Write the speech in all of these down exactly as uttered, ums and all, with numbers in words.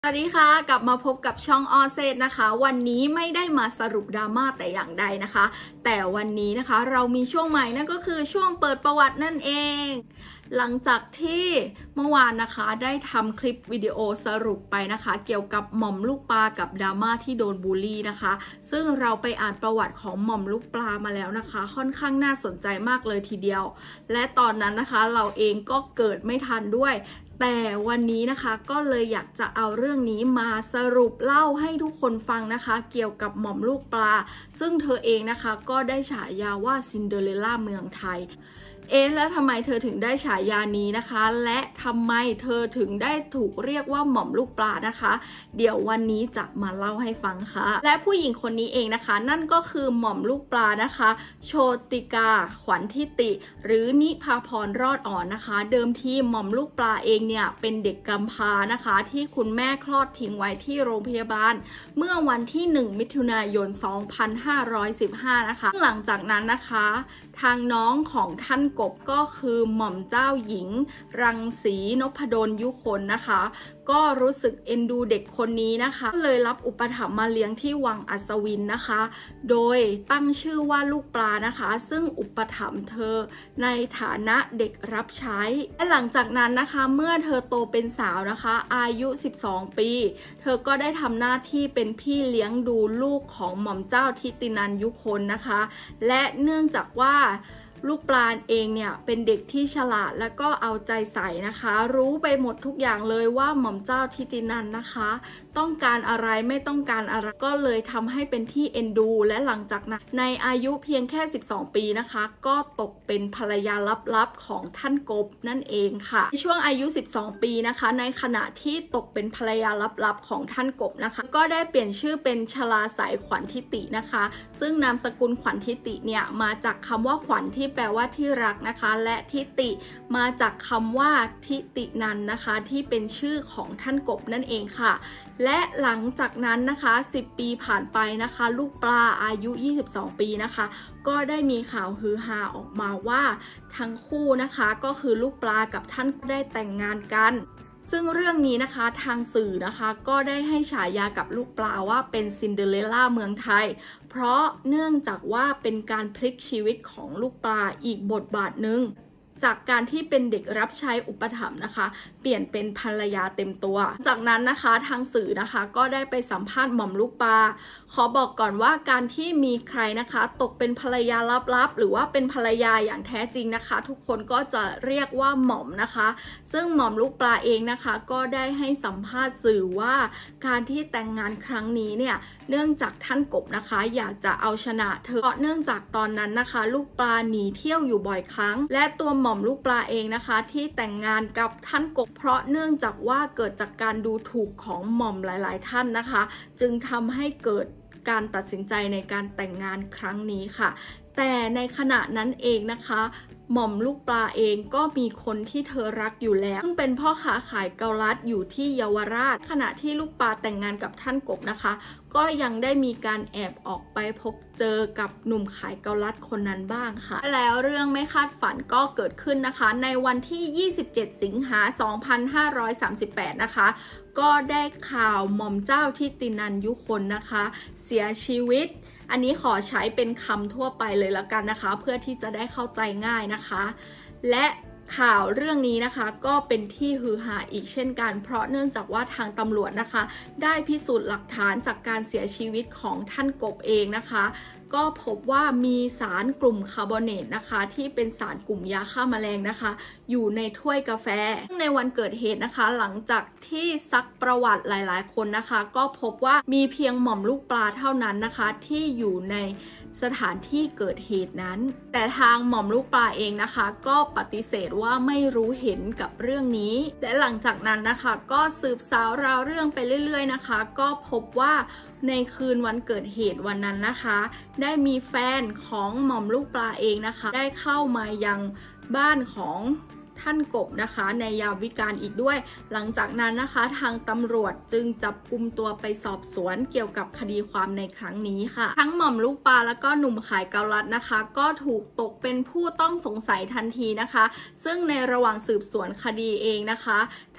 สวัสดีค่ะกลับมาพบกับช่องออเซตนะคะวันนี้ไม่ได้มาสรุปดราม่าแต่อย่างใดนะคะแต่วันนี้นะคะเรามีช่วงใหม่นั่นก็คือช่วงเปิดประวัตินั่นเองหลังจากที่เมื่อวานนะคะได้ทำคลิปวิดีโอสรุปไปนะคะเกี่ยวกับหม่อมลูกปลากับดราม่าที่โดนบูลลี่นะคะซึ่งเราไปอ่านประวัติของหม่อมลูกปลามาแล้วนะคะค่อนข้างน่าสนใจมากเลยทีเดียวและตอนนั้นนะคะเราเองก็เกิดไม่ทันด้วยแต่วันนี้นะคะก็เลยอยากจะเอาเรื่องนี้มาสรุปเล่าให้ทุกคนฟังนะคะเกี่ยวกับหม่อมลูกปลาซึ่งเธอเองนะคะก็ได้ฉายาว่าซินเดอเรลล่าเมืองไทยเอ๊ะแล้วทำไมเธอถึงได้ฉายานี้นะคะและทำไมเธอถึงได้ถูกเรียกว่าหม่อมลูกปลานะคะเดี๋ยววันนี้จะมาเล่าให้ฟังค่ะและผู้หญิงคนนี้เองนะคะนั่นก็คือหม่อมลูกปลานะคะโชติกาขวัญทิติหรือนิพาพรรอดอ่อนนะคะเดิมทีหม่อมลูกปลาเองเนี่ยเป็นเด็กกำพร้านะคะที่คุณแม่คลอดทิ้งไว้ที่โรงพยาบาลเมื่อวันที่หนึ่งมิถุนายนสองพันห้าร้อยสิบห้านะคะหลังจากนั้นนะคะทางน้องของท่านกบก็คือหม่อมเจ้าหญิงรังสีนพดลยุคนนะคะก็รู้สึกเอ็นดูเด็กคนนี้นะคะเลยรับอุปถัมภ์มาเลี้ยงที่วังอัศวินนะคะโดยตั้งชื่อว่าลูกปลานะคะซึ่งอุปถัมภ์เธอในฐานะเด็กรับใช้และหลังจากนั้นนะคะเมื่อเธอโตเป็นสาวนะคะอายุสิบสองปีเธอก็ได้ทำหน้าที่เป็นพี่เลี้ยงดูลูกของหม่อมเจ้าทิตินันยุคนนะคะและเนื่องจากว่าลูกปลาเองเนี่ยเป็นเด็กที่ฉลาดและก็เอาใจใส่นะคะรู้ไปหมดทุกอย่างเลยว่าหม่อมเจ้าทิตินันนะคะต้องการอะไรไม่ต้องการอะไรก็เลยทำให้เป็นที่เอ็นดูและหลังจากนั้นในอายุเพียงแค่สิบสองปีนะคะก็ตกเป็นภรรยาลับๆของท่านกบนั่นเองค่ะในช่วงอายุสิบสองปีนะคะในขณะที่ตกเป็นภรรยาลับๆของท่านกบนะคะก็ได้เปลี่ยนชื่อเป็นชลาสายขวัญทิตินะคะซึ่งนามสกุลขวัญทิติเนี่ยมาจากคำว่าขวัญที่แปลว่าที่รักนะคะและทิติมาจากคำว่าทิตินันนะคะที่เป็นชื่อของท่านกบนั่นเองค่ะและหลังจากนั้นนะคะสิบปีผ่านไปนะคะลูกปลาอายุยี่สิบสองปีนะคะก็ได้มีข่าวฮือฮาออกมาว่าทั้งคู่นะคะก็คือลูกปลากับท่านได้แต่งงานกันซึ่งเรื่องนี้นะคะทางสื่อนะคะก็ได้ให้ฉายากับลูกปลาว่าเป็นซินเดอเรลล่าเมืองไทยเพราะเนื่องจากว่าเป็นการพลิกชีวิตของลูกปลาอีกบทบาทหนึ่งจากการที่เป็นเด็กรับใช้อุปถัมภ์นะคะเปลี่ยนเป็นภรรยาเต็มตัวจากนั้นนะคะทางสื่อนะคะก็ได้ไปสัมภาษณ์หม่อมลูกปลาขอบอกก่อนว่าการที่มีใครนะคะตกเป็นภรรยาลับๆหรือว่าเป็นภรรยาอย่างแท้จริงนะคะทุกคนก็จะเรียกว่าหม่อมนะคะซึ่งหม่อมลูกปลาเองนะคะก็ได้ให้สัมภาษณ์สื่อว่าการที่แต่งงานครั้งนี้เนี่ยเนื่องจากท่านกบนะคะอยากจะเอาชนะเธอเพราะเนื่องจากตอนนั้นนะคะลูกปลาหนีเที่ยวอยู่บ่อยครั้งและตัวหม่อมลูกปลาเองนะคะที่แต่งงานกับท่านกบเพราะเนื่องจากว่าเกิดจากการดูถูกของหม่อมหลายๆท่านนะคะจึงทำให้เกิดการตัดสินใจในการแต่งงานครั้งนี้ค่ะแต่ในขณะนั้นเองนะคะหม่อมลูกปลาเองก็มีคนที่เธอรักอยู่แล้วซึ่งเป็นพ่อค้าขายเกาลัดอยู่ที่เยาวราชขณะที่ลูกปลาแต่งงานกับท่านกบนะคะก็ยังได้มีการแอบออกไปพบเจอกับหนุ่มขายเกาลัดคนนั้นบ้างค่ะแล้วเรื่องไม่คาดฝันก็เกิดขึ้นนะคะในวันที่ยี่สิบเจ็ดสิงหาคมสองพันห้าร้อยสามสิบแปดนะคะก็ได้ข่าวหม่อมเจ้าทิตินันยุคนนะคะเสียชีวิตอันนี้ขอใช้เป็นคำทั่วไปเลยละกันนะคะเพื่อที่จะได้เข้าใจง่ายนะคะและข่าวเรื่องนี้นะคะก็เป็นที่ฮือฮาอีกเช่นกันเพราะเนื่องจากว่าทางตำรวจนะคะได้พิสูจน์หลักฐานจากการเสียชีวิตของท่านกบเองนะคะก็พบว่ามีสารกลุ่มคาร์บอเนตนะคะที่เป็นสารกลุ่มยาฆ่าแมลงนะคะอยู่ในถ้วยกาแฟซึ่งในวันเกิดเหตุนะคะหลังจากที่ซักประวัติหลายๆคนนะคะก็พบว่ามีเพียงหม่อมลูกปลาเท่านั้นนะคะที่อยู่ในสถานที่เกิดเหตุนั้นแต่ทางหม่อมลูกปลาเองนะคะก็ปฏิเสธว่าไม่รู้เห็นกับเรื่องนี้และหลังจากนั้นนะคะก็สืบสาวราวเรื่องไปเรื่อยๆนะคะก็พบว่าในคืนวันเกิดเหตุวันนั้นนะคะได้มีแฟนของหม่อมลูกปลาเองนะคะได้เข้ามายังบ้านของท่านกบนะคะในยามวิกาลอีกด้วยหลังจากนั้นนะคะทางตำรวจจึงจับกุมตัวไปสอบสวนเกี่ยวกับคดีความในครั้งนี้ค่ะทั้งหม่อมลูกปลาแล้วก็หนุ่มขายเกาลัดนะคะก็ถูกตกเป็นผู้ต้องสงสัยทันทีนะคะซึ่งในระหว่างสืบสวนคดีเองนะคะ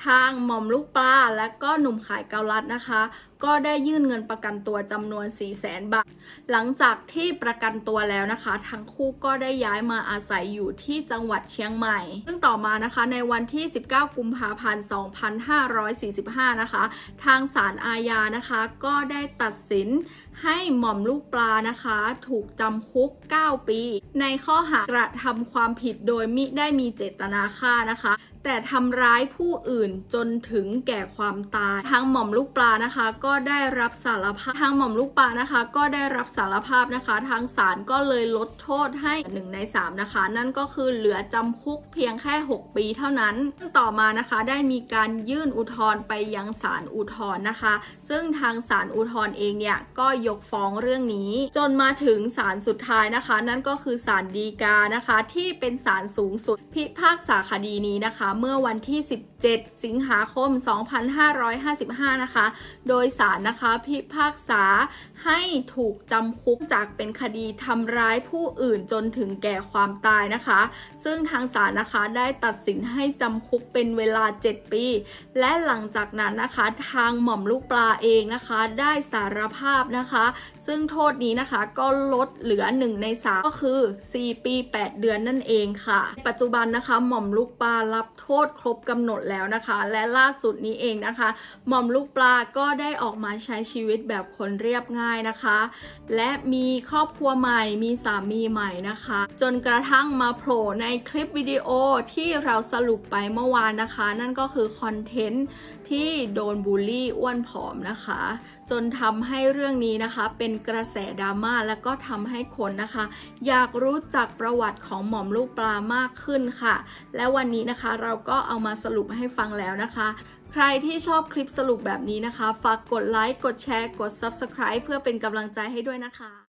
ทางหม่อมลูกปลาและก็หนุ่มขายเกาลัดนะคะก็ได้ยื่นเงินประกันตัวจำนวน สี่แสน บาทหลังจากที่ประกันตัวแล้วนะคะทั้งคู่ก็ได้ย้ายมาอาศัยอยู่ที่จังหวัดเชียงใหม่ซึ่งต่อมานะคะในวันที่สิบเก้ากุมภาพันธ์สองพันห้าร้อยสี่สิบห้านะคะทางศาลอาญานะคะก็ได้ตัดสินให้หม่อมลูกปลานะคะถูกจำคุกเก้าปีในข้อหากระทำความผิดโดยมิได้มีเจตนาฆ่านะคะแต่ทำร้ายผู้อื่นจนถึงแก่ความตายทางหม่อมลูกปลานะคะก็ได้รับสารภาพทางหม่อมลูกปลานะคะก็ได้รับสารภาพนะคะทางศาลก็เลยลดโทษให้หนึ่งในสามนะคะนั่นก็คือเหลือจำคุกเพียงแค่หกปีเท่านั้นซึ่งต่อมานะคะได้มีการยื่นอุทธรณ์ไปยังศาลอุทธรณ์นะคะซึ่งทางศาลอุทธรณ์เองเนี่ยก็ยกฟ้องเรื่องนี้จนมาถึงศาลสุดท้ายนะคะนั่นก็คือศาลฎีกานะคะที่เป็นศาลสูงสุดพิพากษาคดีนี้นะคะเมื่อวันที่สิบเจ็ดสิงหาคมสองพันห้าร้อยห้าสิบห้านะคะโดยศาลนะคะพิพากษาให้ถูกจำคุกจากเป็นคดีทำร้ายผู้อื่นจนถึงแก่ความตายนะคะซึ่งทางศาลนะคะได้ตัดสินให้จำคุกเป็นเวลาเจ็ดปีและหลังจากนั้นนะคะทางหม่อมลูกปลาเองนะคะได้สารภาพนะคะซึ่งโทษนี้นะคะก็ลดเหลือหนึ่งในสามก็คือสี่ปีแปดเดือนนั่นเองค่ะปัจจุบันนะคะหม่อมลูกปลารับโทษครบกำหนดแล้วนะคะและล่าสุดนี้เองนะคะหม่อมลูกปลาก็ได้ออกมาใช้ชีวิตแบบคนเรียบง่ายนะคะและมีครอบครัวใหม่มีสามีใหม่นะคะจนกระทั่งมาโผล่ในคลิปวิดีโอที่เราสรุปไปเมื่อวานนะคะนั่นก็คือคอนเทนต์ที่โดนบูลลี่อ้วนผอมนะคะจนทำให้เรื่องนี้นะคะเป็นกระแสดราม่าแล้วก็ทำให้คนนะคะอยากรู้จักประวัติของหม่อมลูกปลามากขึ้นค่ะและวันนี้นะคะเราก็เอามาสรุปให้ฟังแล้วนะคะใครที่ชอบคลิปสรุปแบบนี้นะคะฝากกดไลค์กดแชร์กด ซับสไครบ์ เพื่อเป็นกำลังใจให้ด้วยนะคะ